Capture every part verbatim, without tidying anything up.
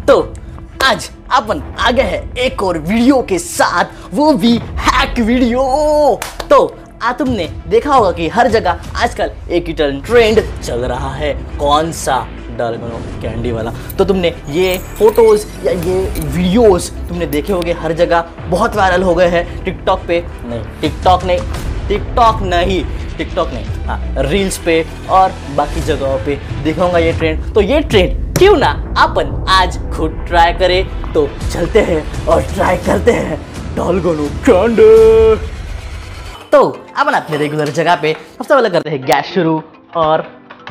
तो आज अपन आ गए हैं एक और वीडियो के साथ, वो भी हैक वीडियो। तो आज तुमने देखा होगा कि हर जगह आजकल एक ही ट्रेंड चल रहा है, कौन सा? डालगोना कैंडी वाला। तो तुमने ये फोटोज या ये वीडियोस तुमने देखे होंगे, हर जगह बहुत वायरल हो गए हैं। टिकटॉक पे नहीं, टिकटॉक नहीं टिकटॉक नहीं टिकटॉक नहीं हाँ रील्स पे और बाकी जगहों पे देखा होगा ये ट्रेंड। तो ये ट्रेंड क्यों ना अपन आज खुद ट्राई करें। तो चलते हैं और ट्राई करते हैं डालगोना कैंडी। तो अपन अपने रेगुलर जगह पे सबसे पहले करते हैं गैस शुरू और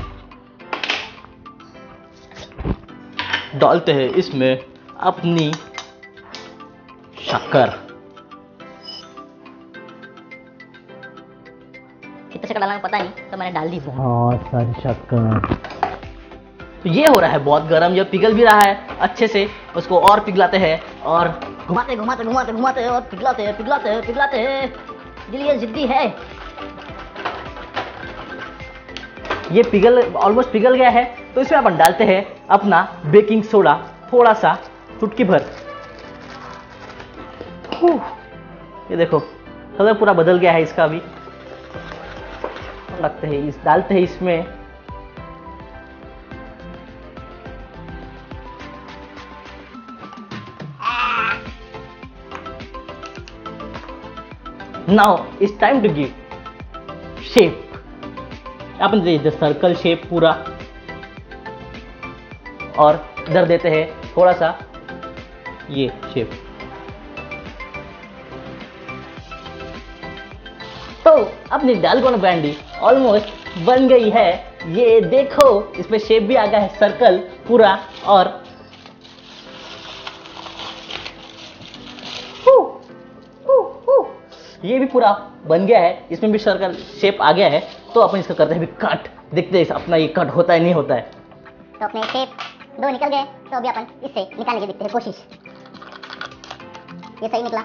डालते हैं इसमें अपनी शक्कर। कितना शक्कर डालना पता नहीं, तो मैंने डाल दी बहुत सारी शक्कर। तो ये हो रहा है बहुत गर्म, ये पिघल भी रहा है अच्छे से। उसको और पिघलाते हैं और घुमाते घुमाते घुमाते घुमाते और पिघलाते हैं पिघलाते हैं पिघलाते हैं। दिल ये जिद्दी है। ये पिघल ऑलमोस्ट पिघल गया है। तो इसमें अपन डालते हैं अपना बेकिंग सोडा, थोड़ा सा, चुटकी भर। ये देखो कलर पूरा बदल गया है इसका। अभी लगते हैं इस डालते हैं इसमें now it's time to give shape. अपन दे सर्कल शेप पूरा, और इधर देते हैं थोड़ा सा ये शेप। तो अपनी डालगोना कैंडी ऑलमोस्ट बन गई है। ये देखो इसमें शेप भी आ गया है, सर्कल पूरा। और हु, हु, हु, ये भी पूरा बन गया है, इसमें भी सर्कल शेप आ गया है। तो अपन इसका करते हैं अभी कट। देखते हैं अपना ये कट होता है नहीं होता है। तो अपने शेप दो निकल गए, तो अभी अपन इससे निकालने की देखते हैं कोशिश। ये सही निकला।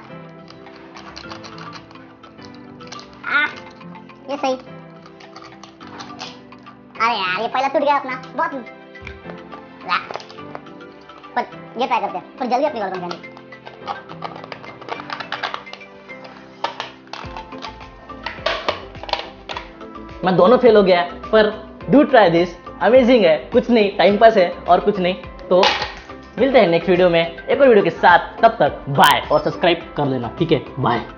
आ, ये सही। अरे यार ये पहला टूट गया अपना, बहुत। पर ये ट्राई करते हैं, पर जल्दी अपनी डालगोना कैंडी। मैं दोनों फेल हो गया, पर डू ट्राई दिस, अमेजिंग है। कुछ नहीं, टाइम पास है और कुछ नहीं। तो मिलते हैं नेक्स्ट वीडियो में एक और वीडियो के साथ। तब तक बाय, और सब्सक्राइब कर लेना, ठीक है? बाय।